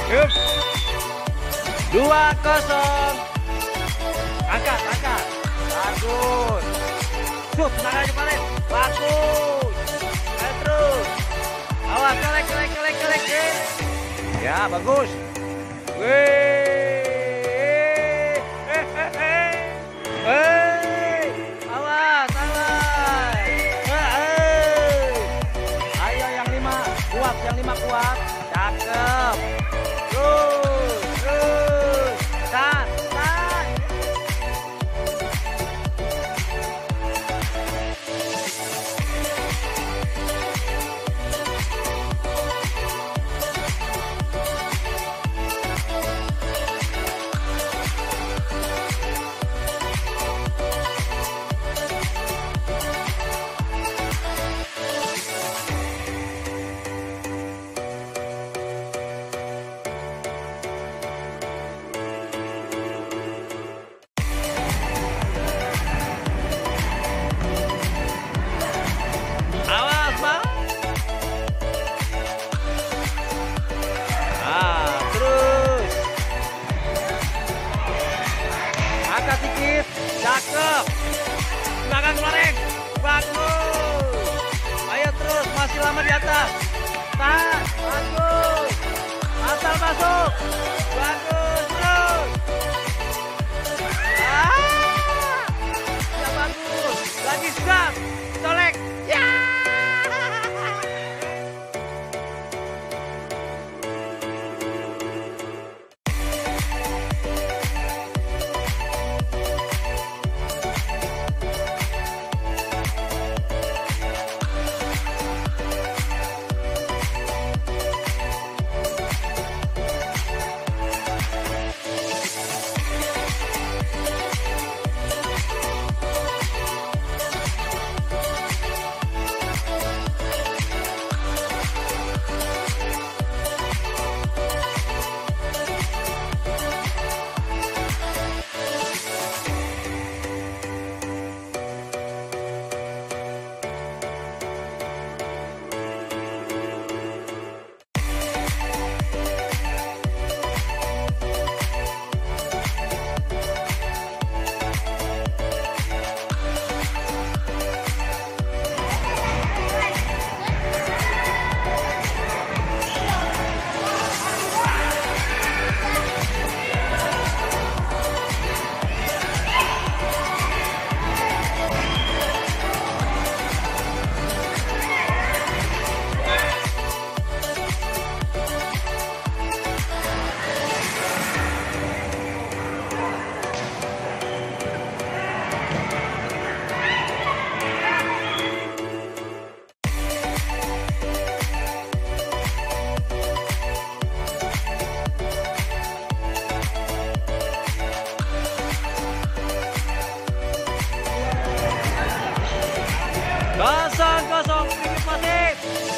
Yup. 2-0. Angkat. Bagus. Shoot, tenang aja Valen. Bagus. Ayo terus. Awas, kelek. Ya, bagus. Wih. Awas. Ayo yang 5 kuat. Cakep. Terus. Tahan. Angkat dikit, cakep. Belakang keluarin, bagus. Ayo terus, masih lama di atas. Tahan, bagus. Asal masuk, bagus terus. Ya bagus, lagi stop, colek. Ya. Kosong, sedikit masih.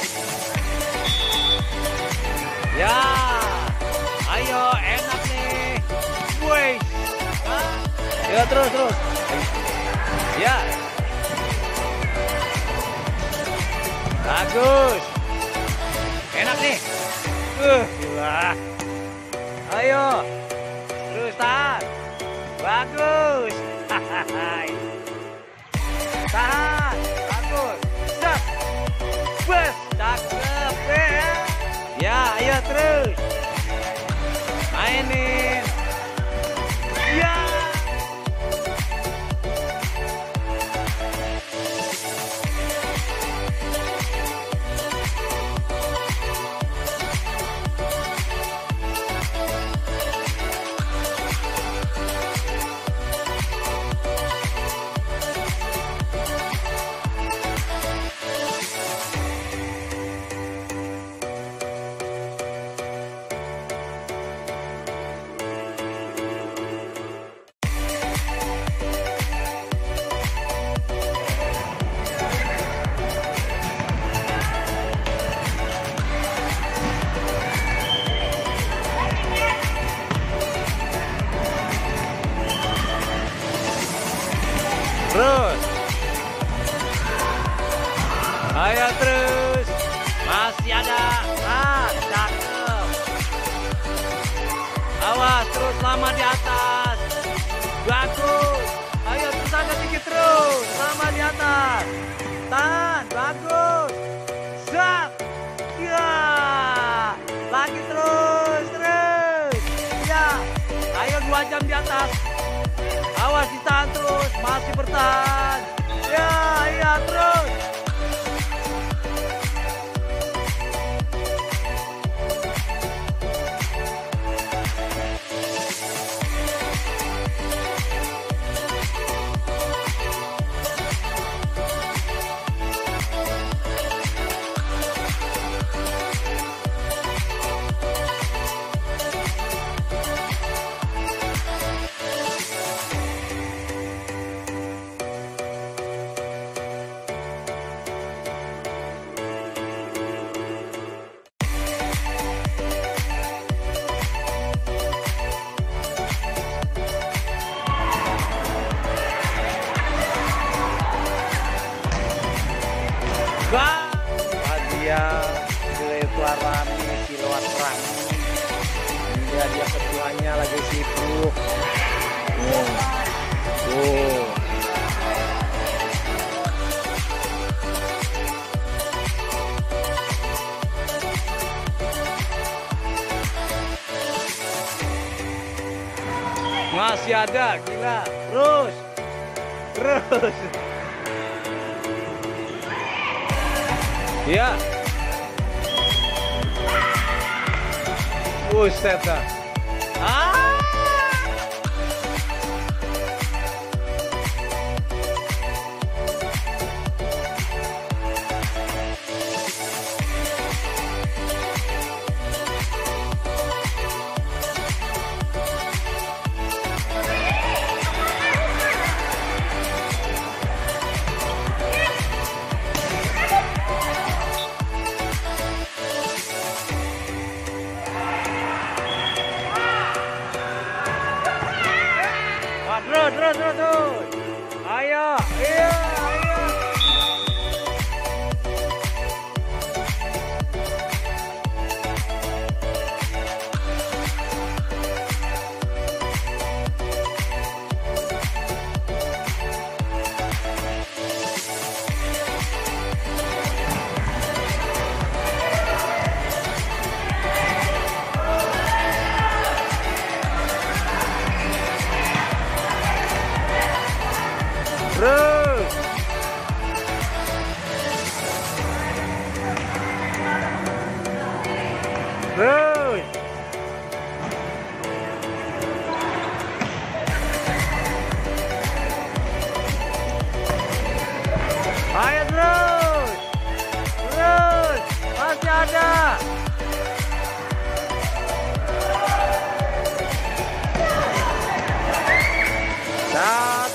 Ya, ayo enak nih. Wih, ya terus. Ya, bagus. Enak nih. Gila. Ayo, terus tahan. Bagus. Tahan. Bagus. Stop. Bus. Cakep. Ya, ayo terus. Mainin. Ya. Terus. Ayo terus. Masih ada. Ah, cakep. Awas, terus lama di atas. Bagus. Ayo terus agak dikit terus. Lama di atas. Tahan, bagus. Zap. Ya. Lagi terus. Ya. Ayo 2 jam di atas. Awas ditahan terus. Masih bertahan. Ya, iya terus. Dia lebar rame kilauan perang. Dia ketuanya lagi sibuk. Masih ada, gila. Terus. Ya. Buset dah. Terus. Ayo. Terus. Ayo terus. Masih ada. Sat.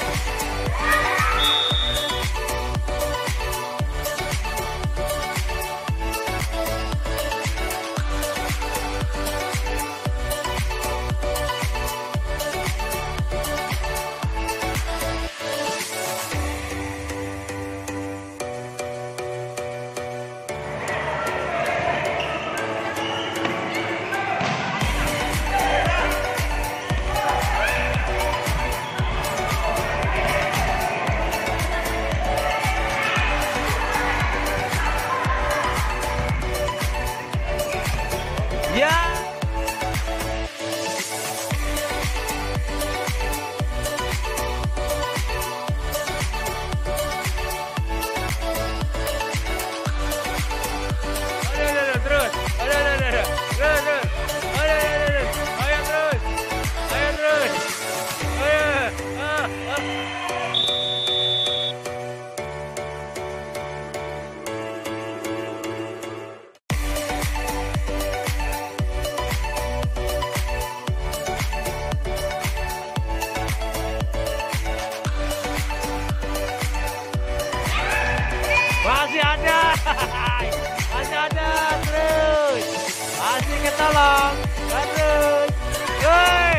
tolong. Terus. Woi.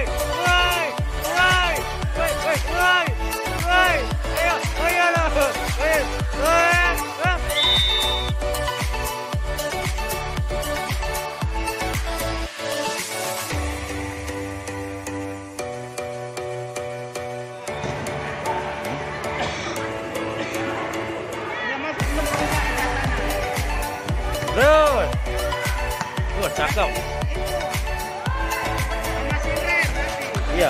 Ayo, ayo loh. Terus. Cakep. Iya.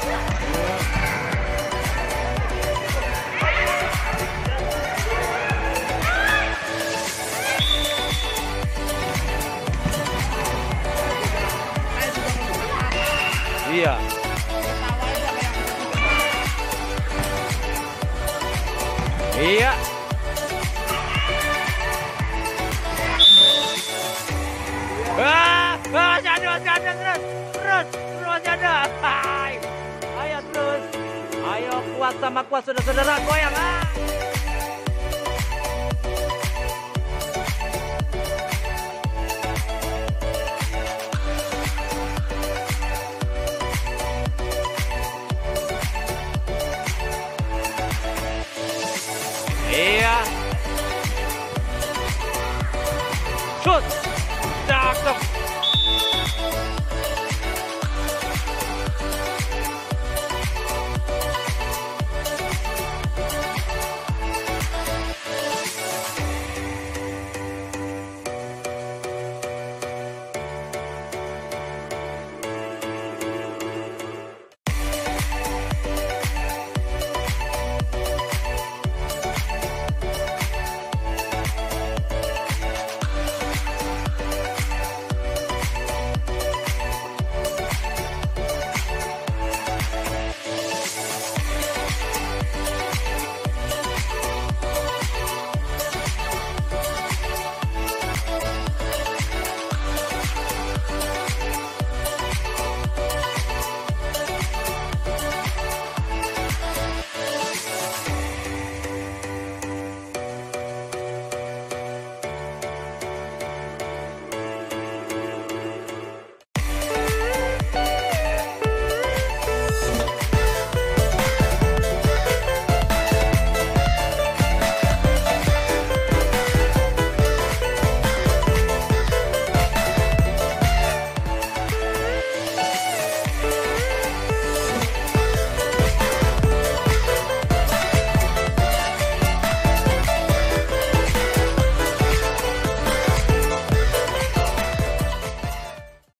Iya. Iya. Jangan terus jada. Ayo terus. Ayo kuat sama kuat saudara-saudara, goyang ah. Iya. Shoot.